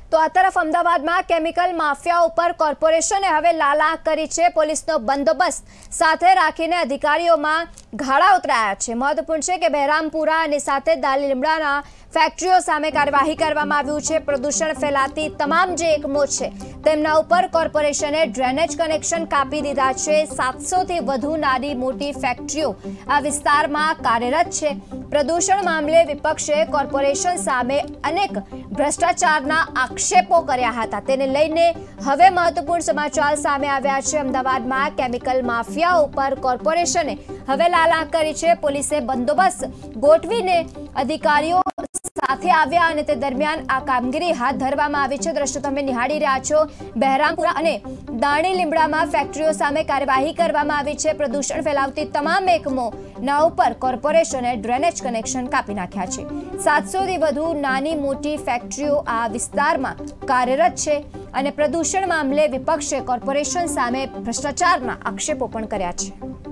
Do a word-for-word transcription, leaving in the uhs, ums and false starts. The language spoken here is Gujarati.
તો આ તરફ અમદાવાદમાં કેમિકલ માફિયા ઉપર કોર્પોરેશને હવે લાલાક કરી છે। પોલીસનો બંદોબસ્ત સાથે રાખીને અધિકારીઓમાં ઘાડા ઉતરાયા છે। મહત્વપૂર્ણ છે કે બહેરામપુરા અને સાથે દાલી લીમડાના ફેક્ટરીઓ સામે કાર્યવાહી કરવામાં આવ્યું છે। પ્રદૂષણ ફેલાતી તમામ જે એકમો છે તેમના ઉપર કોર્પોરેશને ડ્રેનેજ કનેક્શન કાપી દીધા છે। સાતસો થી વધુ નાની મોટી ફેક્ટરીઓ આ વિસ્તારમાં કાર્યરત છે। પ્રદૂષણ મામલે વિપક્ષે કોર્પોરેશન સામે અનેક ભ્રષ્ટાચારના આક્ષેપો કર્યા હતા। તેને લઈને હવે મહત્વપૂર્ણ સમાચાર સામે આવ્યા છે। અમદાવાદમાં કેમિકલ માફિયા ઉપર કોર્પોરેશને હવે લાલાક કરી છે। પોલીસે બંદોબસ્ત ગોઠવીને અધિકારીઓ સાથે આવ્યા અને તે દરમિયાન આ કામગીરી હાથ ધરવામાં આવી છે। દ્રશ્યો તમે નિહાળી રહ્યા છો। બહેરામપુરા અને દાણી લીમડામાં ફેક્ટરીઓ સામે કાર્યવાહી કરવામાં આવી છે। પ્રદૂષણ ફેલાવતી તમામ એકમોના ઉપર કોર્પોરેશને ડ્રેનેજ કનેક્શન કાપી નાખ્યા છે। સાતસો થી વધુ નાની મોટી ફેક્ટરીઓ આ વિસ્તારમાં કાર્યરત છે અને પ્રદૂષણ મામલે વિપક્ષે કોર્પોરેશન સામે ભ્રષ્ટાચારના આક્ષેપો પણ કર્યા છે।